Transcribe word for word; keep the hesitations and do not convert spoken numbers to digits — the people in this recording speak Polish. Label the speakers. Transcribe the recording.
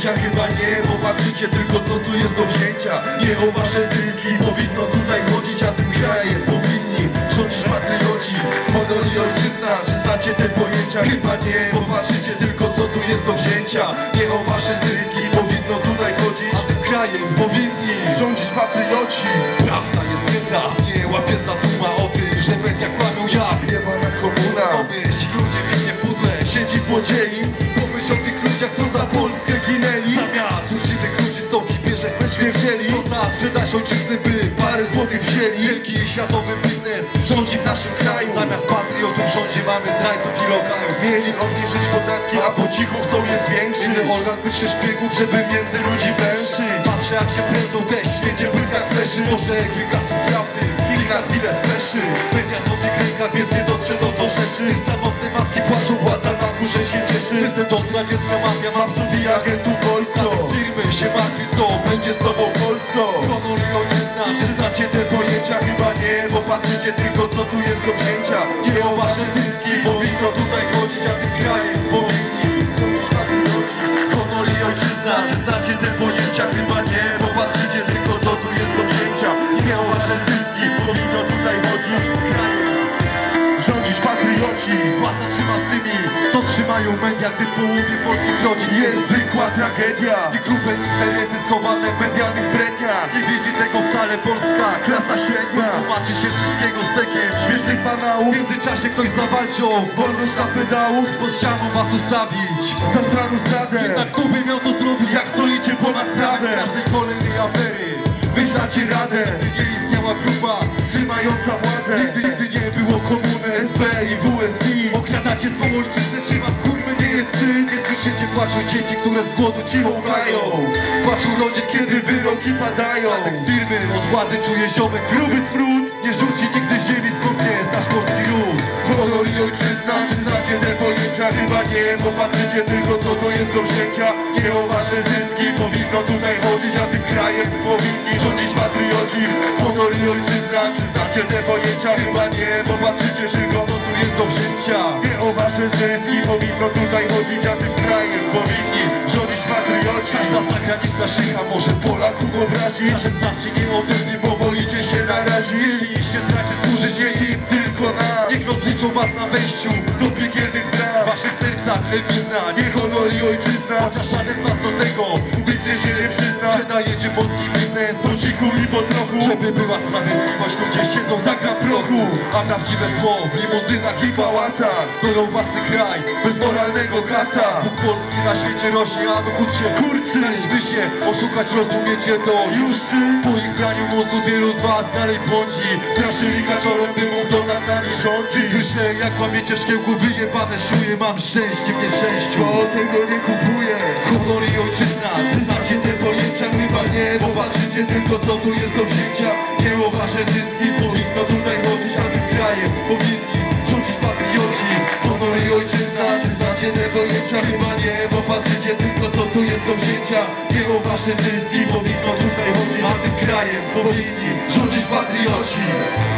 Speaker 1: wzięcia? Chyba nie, bo patrzycie tylko co tu jest do wzięcia. Nie o wasze zyski powinno tutaj chodzić, a tym krajem powinni rządzić patrioci. Honor i ojczyzna, czy znacie te pojęcia? Chyba nie, bo patrzycie tylko co tu jest do wzięcia. Nie o wasze zyski powinno tutaj chodzić, a tym krajem powinni rządzić patrioci. Prawda jest jedna, nie łapie za duma o tym, że media kłamią jak jebana komuna. Pomyśl, ludzie winnie w pudle, siedzi złodziei. Pomyśl o tych ludziach, co za Polskę ginęli. Zamiast uczciwych ludzi z dołki bierze śmierdzieli. Co za sprzedaż ojczyzny, by parę złotych wzięli. Wielki światowy biznes rządzi w naszym kraju. Zamiast patriotów w rządzie mamy zdrajców i lokajów. Mieli obniżyć podatki, a po cichu chcą je zwiększyć. Inny organ wyższe szpiegów, żeby między ludzi węszyć. Patrzę jak się prędzą te śmiecie w błyskach fleszy. Może kilka słów prawdy ich na chwilę speszy. Media w złotych rękach, więc nie dotrze do do rzeszy. Samotne matki płaczą, władza na górze się cieszy. System to zdradziecka mafia, mam psów i agentów wojsko. Z firmy się martwi, co będzie z tobą Polską. Honor i ojczyzna, czy znacie te pojęcia? Chyba nie, bo patrzycie tylko co tu jest do wzięcia. Nie o wasze zyski powinno tutaj chodzić, a tym krajem powinni rządzić patrioci. Honor i ojczyzna, czy znacie te pojęcia? Chyba nie, bo patrzycie tylko co tu jest do wzięcia. Nie o wasze zyski powinno tutaj chodzić, krajem rządzić patrioci. Władza trzyma z tymi, co trzymają media, gdy w połowie polskich rodzin jest zwykła tragedia. I grube interesy schowane w medialnych bredniach. Nie widzi tego wcale polska klasa średnia. Tłumaczy się wszystkiego stekiem śmiesznych banałów. W międzyczasie ktoś zawalczy o wolność na pedałów. Pod ścianą was ustawić za stanu zdradę. Jednak kto by miał to zrobić, jak stoicie ponad prawem? W każdej kolejnej afery wyznacie radę. Nigdy nie istniała grupa trzymająca władzę. Nigdy, nigdy nie było komuny, S B i W S I. Okradacie swą ojczyznę, czy wam kurwy nie jest wstyd? Nie słyszycie płaczą dzieci, które z głodu cicho łkają. Płaczą rodzin, kiedy wyroki padają. A tak z firmy od władzy czuje ziomek gruby smród. Nie rzuci nigdy ziemi, skąd jest nasz polski lud. Honor i ojczyzna, czy znacie te pojęcia? Chyba nie, bo patrzycie tylko co to jest do wzięcia. Nie o wasze zyski powinno tutaj chodzić, a tym krajem powinni rządzić patrioci. Honor i ojczyzna, czy znacie te pojęcia? Chyba nie, bo patrzycie tylko co tu jest do wzięcia. Nie o wasze zyski powinno tutaj chodzić, a tym krajem powinni rządzić patrioci. Każda zagraniczna szycha może Polaków obrazić. Żaden z nas się nie odezwie, bo wolicie się narazić. Mieliście zdrajcy, służycie im tylko na. Niech rozliczą was na wejściu do piekielnych bram. W waszych sercach lewizna, nie honor i ojczyzna. Chociaż żaden z was do tego nigdy się nie przyzna. Sprzedajecie polski biznes po cichu i po trochu. Żeby była sprawiedliwość, ludzie siedzą za gram prochu. A prawdziwe zło w limuzynach i pałacach stoją własny kraj, bez moralnego kaca. Bóg Polski na świecie rośnie, a dochód się kurczy. Daliśmy się oszukać, rozumiecie to już czy? Po ich braniu mózgu z wielu z was dalej błądzi. Straszyli kaczorem, by mógł to nad nami rządzi. Słyszę jak łamiecie w szkiełku wyjebane szuje. Mam szczęście w nieszczęściu, bo tego nie kupuję. Honor i ojczyzna, czy znacie te pojęcia? Chyba nie, bo patrzycie tylko co tu jest do wzięcia. Nie o wasze zyski powinno tutaj chodzić, a tym krajem powinni rządzić patrioci. Honor i ojczyzna, czy znacie te pojęcia? Chyba nie, bo patrzycie tylko co tu jest do wzięcia. Nie o wasze zyski powinno tutaj chodzić, a tym krajem powinni rządzić patrioci.